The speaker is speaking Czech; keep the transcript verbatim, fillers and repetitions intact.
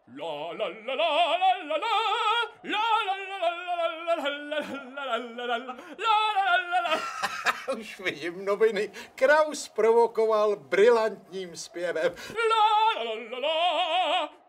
La la la la la la la la la la la la la la. Už vidím noviny. Kraus provokoval brilantním zpěvem. La la la la.